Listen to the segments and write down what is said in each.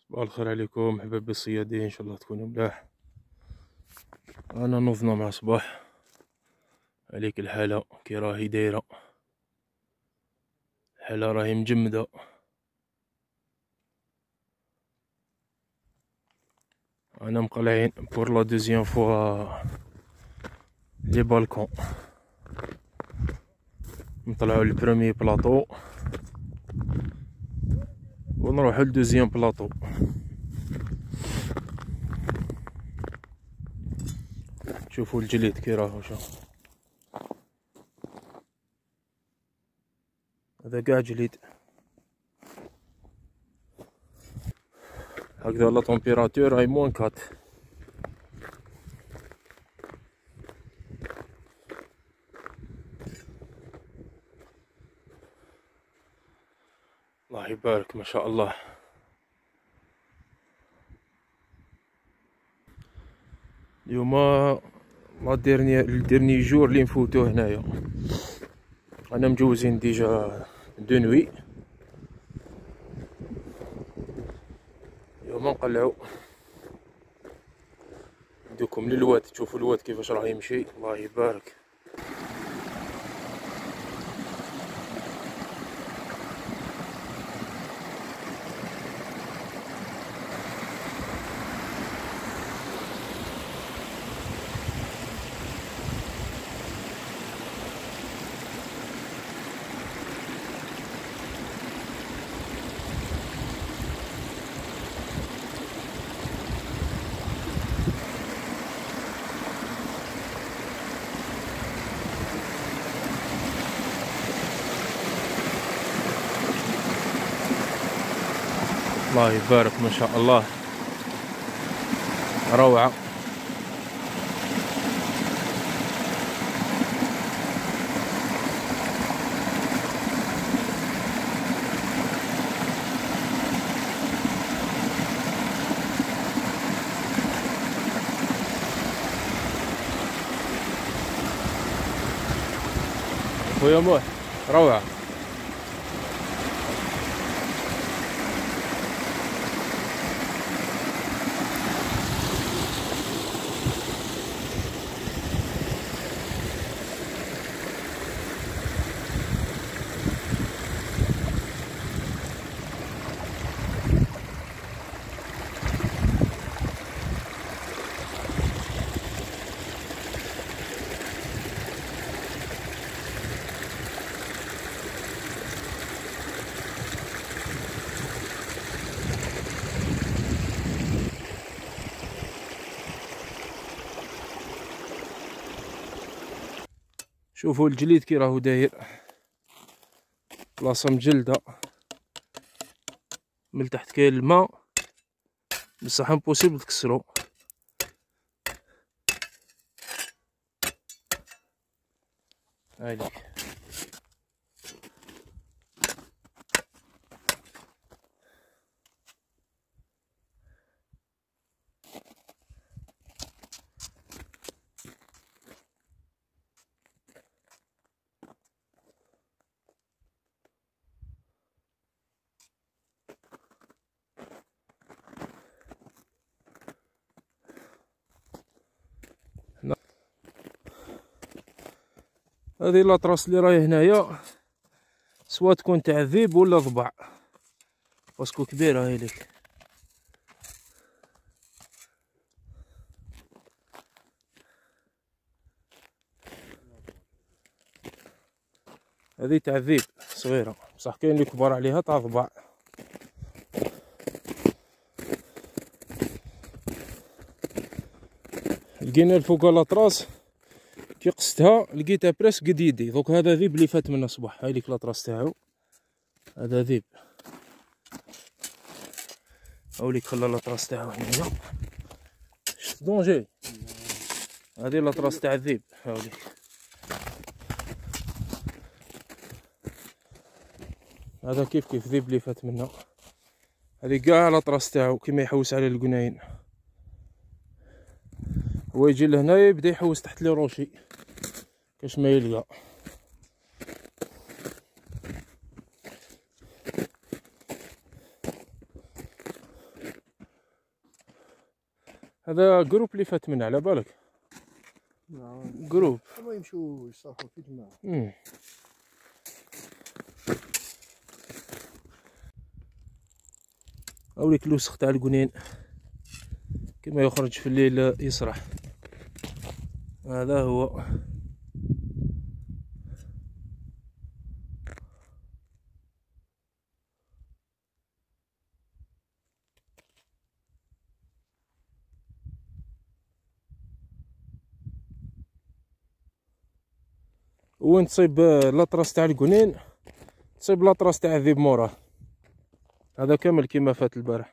صباح الخير عليكم حبابي الصيادين، ان شاء الله تكونوا ملاح. انا نوضنا مع صباح عليك الحاله كي راهي دايره، الحاله راهي مجمده. انا مقلعين بور لا دوزيام فوا لي بالكون، نطلعو للبروميي بلاطو ونروحو للدوزيام بلاطو. شوفوا الجليد كي راهو، شوف هذا قاع جليد. هكذا لا طومبيراتور راهي موان 4. الله يبارك ما شاء الله. اليوم لا ديرني جور اللي نفوتو هنايا، انا مجوزين ديجا دو نوي. اليوم نقلعو ندوكم للواد، تشوفوا الواد كيفاش راه يمشي. الله يبارك. الله يبارك ما شاء الله، روعة. خويا موح روعة. شوفوا الجليد كي راهو داير، بلاصه مجلده من تحت كاين الماء بصح امبوسيبل تكسرو. هايليك هذه لاطراس اللي راهي هنايا، سوا تكون تاع الذيب ولا ضبع، باسكو كبيره. هايليك هذه تاع الذيب صغيره، بصح كاين اللي كبار عليها تاع ضبع. لقينا الفوق لاطراس كي قستها لقيتها بريس قد يدي. دوك هذا ذيب اللي فات منا صباح. هايليك لاطراس تاعو، هذا ذيب. هاوليك خلى لاطراس تاعو هنايا، شفت دونجي. هذه لاطراس تاع الذيب. هاوليك هذا كيف ذيب اللي فات منا. هذه كاع لاطراس تاعو كيما يحوس على القناين. هو يجي لهنايا يبدا يحوس تحت لي روشي كاش ما يلقى. هذا جروب اللي فات منه على بالك. جروب هما يمشوا يصافوا في جماعة. اوريك الوسخ تاع القنين كما يخرج في الليل يسرح. هذا هو. وين تصيب لاطراس تاع القنين تصيب لاطراس تاع الذيب موراه. هذا كامل كيما فات البارح.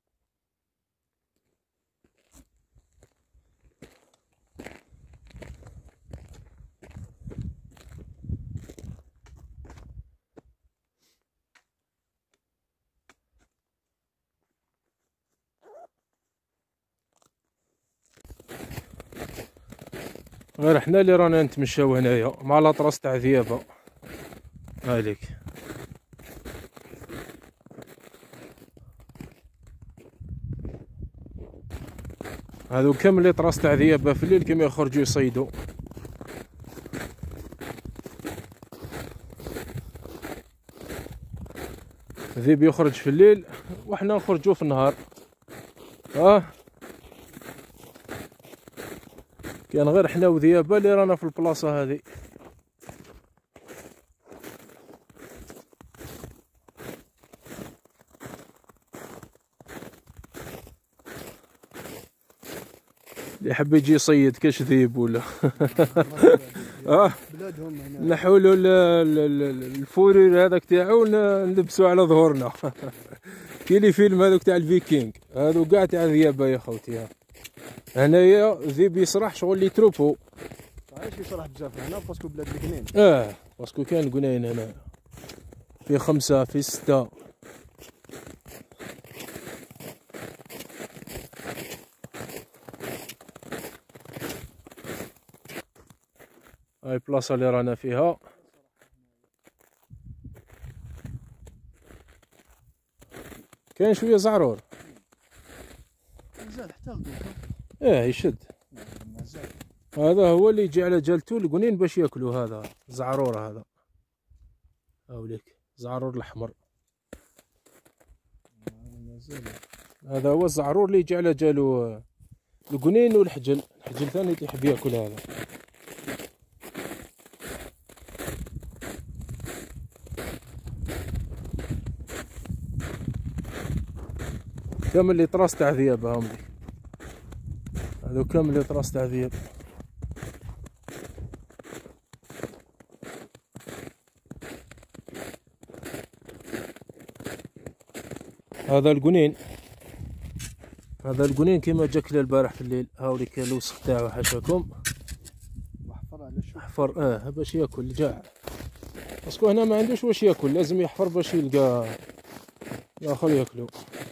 غير حنا اللي رانا نتمشاو هنايا مع لاطراس تاع ذيابه. هاليك هذو كامل لاطراس تاع ذيابه في الليل كيما يخرجوا يصيدوا. ذيب يخرج في الليل وحنا نخرجوا في النهار. كان غير حنا وذيابه اللي رانا في البلاصه هذه. اللي حب يجي يصيد كاش ذيب ولا بلادهم هنا نحولوا الفورير هذاك تاعو نلبسو على ظهورنا. كي لي فيلم هذوك تاع الفيكينغ هذو كاع تاع ذيابه يا خوتي. هنايا ذيب يسرح شغل لي تروبو. علاش يصرح بزاف هنا باسكو بلاد القنين. باسكو كاين قنين هنا في 5 في 6. هاي البلاصه اللي رانا فيها. كاين شويه زعرور. مازال حتى الدوكا. يشد. مازال. هذا هو اللي يجي على جالتو القنين باش ياكلوا. هذا زعرور. هذا هاوليك زعرور الاحمر. مازال. هذا هو الزعرور اللي يجي على جالو القنين والحجل. الحجل ثاني اللي يحب ياكل هذا. كامل اللي طراس تاع ذياب. هاهم هذو كامل اللي طراس تاع ذياب. هذا القنين. هذا القنين كيما جاك البارح في الليل. هاوليك الوسخ تاعو حاشاكم. محفر على شو؟ حفر باش ياكل جاع. باسكو هنا ما عندوش واش ياكل لازم يحفر باش يلقى الاخر ياكلو.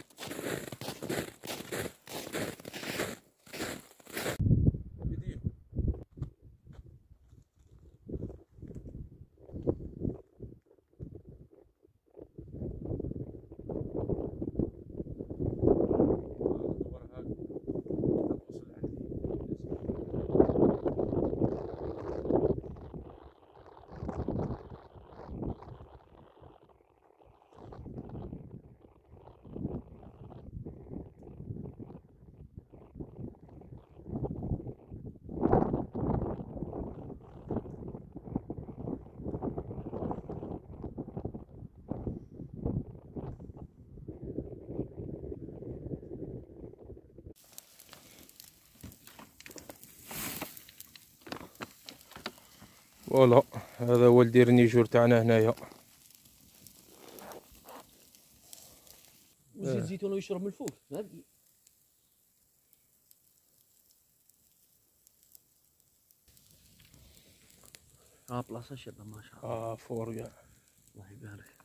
فوالا هذا هو الديرنيجور تاعنا هنايا. وزيت الزيتون يشرب من الفوق. بلاصه شابه ما شاء الله. فور كاع. الله يبارك.